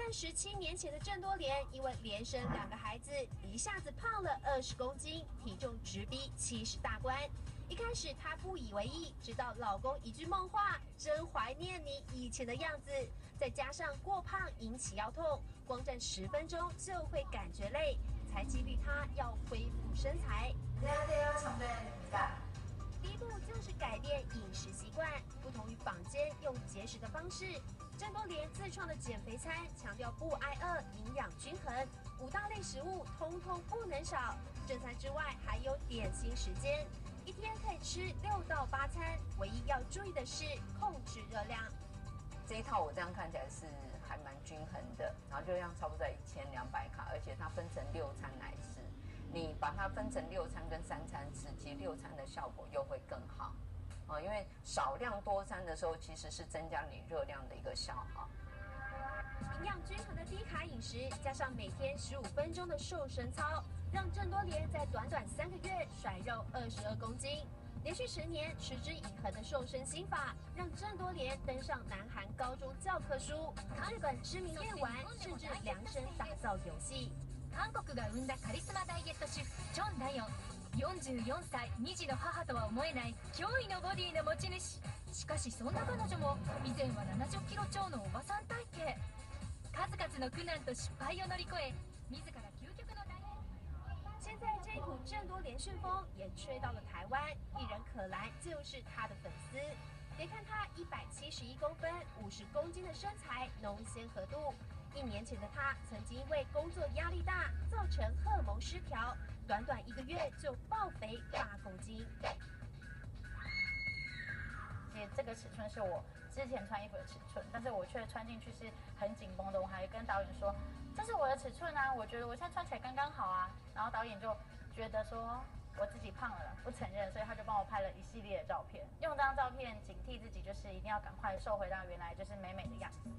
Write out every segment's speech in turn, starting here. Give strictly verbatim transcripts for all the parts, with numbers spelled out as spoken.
但十七年前的郑多莲因为连生两个孩子，一下子胖了二十公斤，体重直逼七十大关。一开始她不以为意，直到老公一句梦话：“真怀念你以前的样子。”再加上过胖引起腰痛，光站十分钟就会感觉累，才激励她要恢复身材。第一步就是改变饮食习惯，不同于坊间用节食的方式，郑多莲自创的减肥餐强调不挨饿、营养均衡，五大类食物通通不能少。正餐之外还有点心时间，一天可以吃六到八餐，唯一要注意的是控制热量。 这一套我这样看起来是还蛮均衡的，然后热量差不多在一千两百卡，而且它分成六餐来吃。你把它分成六餐跟三餐吃，其实六餐的效果又会更好，啊、呃，因为少量多餐的时候，其实是增加你热量的一个消耗。 营养均衡的低卡饮食，加上每天十五分钟的瘦身操，让郑多莲在短短三个月甩肉二十二公斤。连续十年持之以恒的瘦身心法，让郑多莲登上南韩高中教科书，日本知名夜晚甚至量身打造游戏。 韓国が生んだカリスマダイエット主婦チョン・ダヨン。よんじゅうよんさいに児の母とは思えない驚異のボディの持ち主。しかしそんな彼女も以前はななじゅっキロ超のおばさん体型。数々の苦難と失敗を乗り越え、自ら究極のダイエット。 现在这一股郑多莲旋风也吹到了台湾，艺人可兰就是她的粉丝。别看她一百七十一公分、五十公斤的身材，浓纤合度。一年前的她曾经因为工作压力大，造成荷尔蒙失调，短短一个月就爆肥八公斤。 其实这个尺寸是我之前穿衣服的尺寸，但是我却穿进去是很紧绷的。我还跟导演说，这是我的尺寸啊，我觉得我现在穿起来刚刚好啊。然后导演就觉得说我自己胖了，不承认，所以他就帮我拍了一系列的照片，用这张照片警惕自己，就是一定要赶快瘦回到原来就是美美的样子。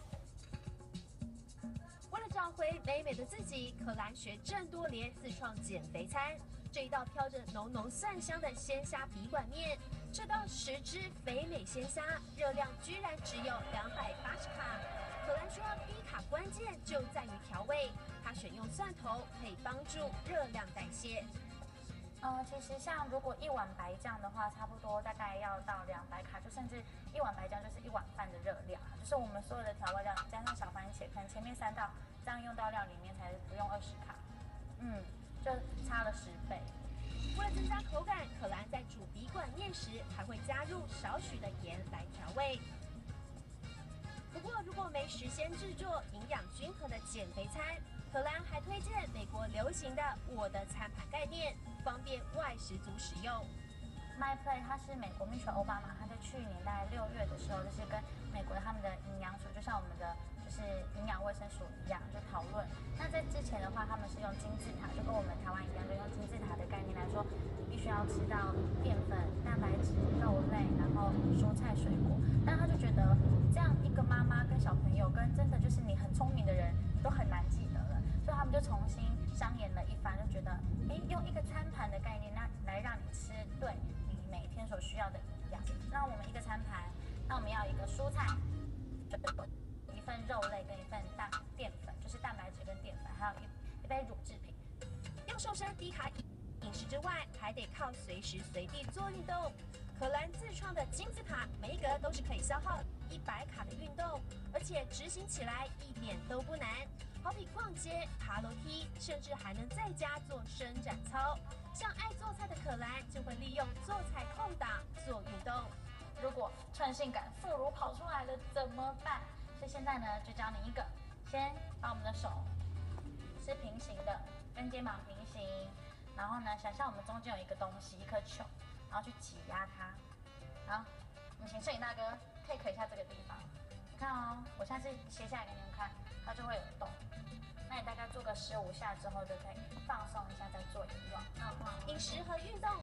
为了找回美美的自己，可兰学郑多莲自创减肥餐。这一道飘着浓浓蒜香的鲜虾笔管面，这道十只肥美鲜虾热量居然只有两百八十卡。可兰说，低卡关键就在于调味，她选用蒜头可以帮助热量代谢。 呃，其实像如果一碗白酱的话，差不多大概要到两百卡，就甚至一碗白酱就是一碗饭的热量，就是我们所有的调味料加上小番茄，可能前面三道这样用到料里面才不用二十卡，嗯，就差了十倍。 为了增加口感，可兰在煮笔管面时还会加入少许的盐来调味。不过，如果没时间制作营养均衡的减肥餐，可兰还推荐美国流行的我的餐盘概念，方便外食族使用。 MyPlate 它是美国蜜雪奥巴马，他在去年大概六月的时候，就是跟美国他们的营养署，就像我们的就是营养卫生署一样，就讨论。那在之前的话，他们是用金字塔，就跟我们台湾一样，就用金字塔的概念来说，你必须要吃到淀粉、蛋白质、肉类，然后蔬菜、水果。但他就觉得这样一个妈妈跟小朋友，跟真的就是你很聪明的人都很难记得了，所以他们就重新商演了一番，就觉得，哎，用一个餐盘的概念，那来让你吃对你每天所需要的营养。那我们一个餐盘，那我们要一个蔬菜，一份肉类跟一份蛋淀粉，就是蛋白质跟淀粉，还有一一杯乳制品。 要瘦身低卡饮食之外，还得靠随时随地做运动。可兰自创的金字塔，每一格都是可以消耗一百卡的运动，而且执行起来一点都不难。好比逛街、爬楼梯，甚至还能在家做伸展操。像爱做菜的可兰，就会利用做菜空档做运动。 如果趁性感副乳跑出来了怎么办？所以现在呢，就教你一个，先把我们的手是平行的，跟肩膀平行，然后呢，想象我们中间有一个东西，一颗球，然后去挤压它。好，我们请摄影大哥 take 一下这个地方。你看哦，我现在是斜下来给你们看，它就会有动。那你大概做个十五下之后，就可以放松一下，再做一个。 饮食和运动